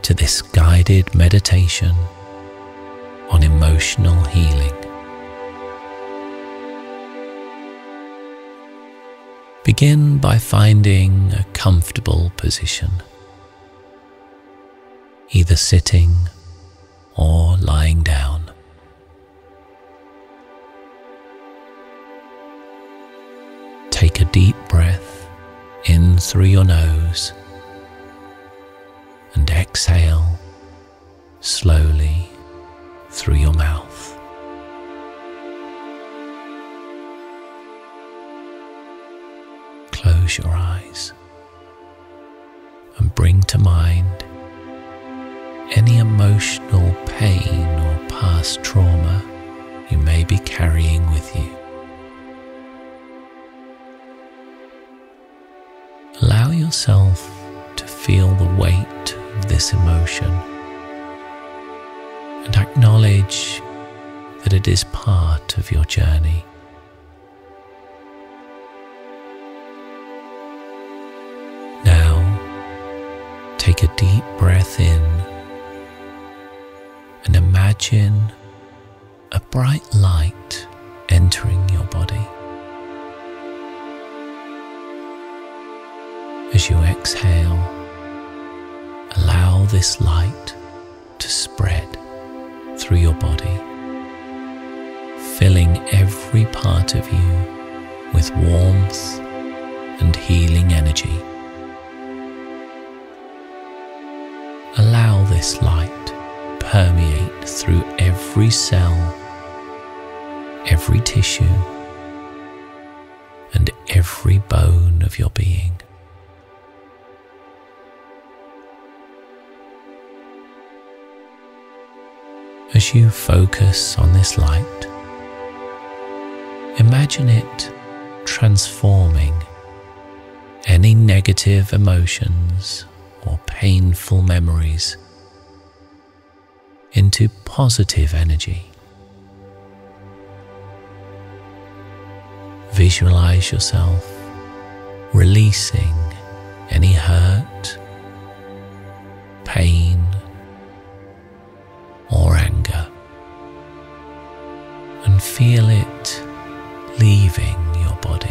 to this guided meditation on emotional healing. Begin by finding a comfortable position, either sitting or lying down. Take a deep breath in through your nose and exhale slowly through your mouth. Close your eyes and bring to mind any emotional pain or past trauma you may be carrying with you. Allow yourself to feel the weight of this emotion and acknowledge that it is part of your journey. Now, take a deep breath in and imagine a bright light entering your body. As you exhale, allow this light to spread through your body, filling every part of you with warmth and healing energy. Allow this light permeate through every cell, every tissue, and every bone of your being. As you focus on this light, imagine it transforming any negative emotions or painful memories into positive energy. Visualize yourself releasing any hurt, pain, or anger, and feel it leaving your body.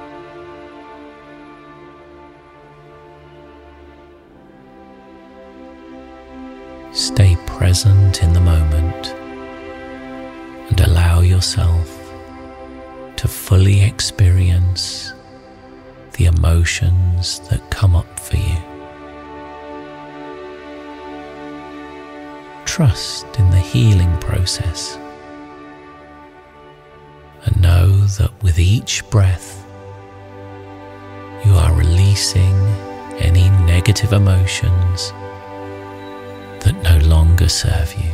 Stay present in the moment and allow yourself to fully experience the emotions that come up for you. Trust in the healing process and know that with each breath you are releasing any negative emotions that no longer serve you.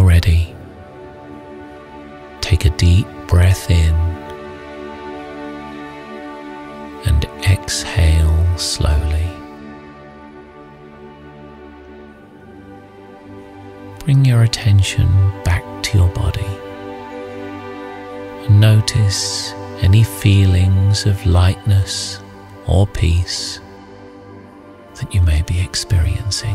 you're ready, take a deep breath in and exhale slowly. Bring your attention back to your body and notice any feelings of lightness or peace that you may be experiencing.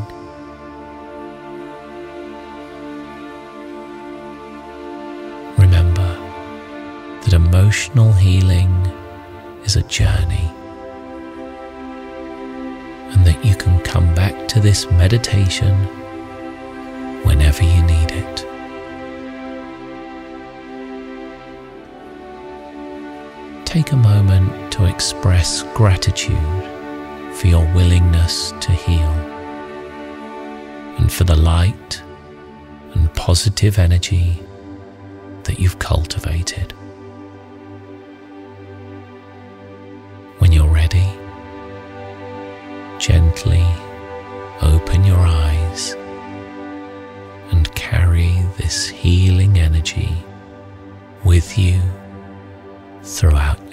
Remember that emotional healing is a journey, and that you can come back to this meditation whenever you need it. Take a moment to express gratitude for your willingness to heal and for the light and positive energy that you've cultivated. When you're ready, gently open your eyes and carry this healing energy with you throughout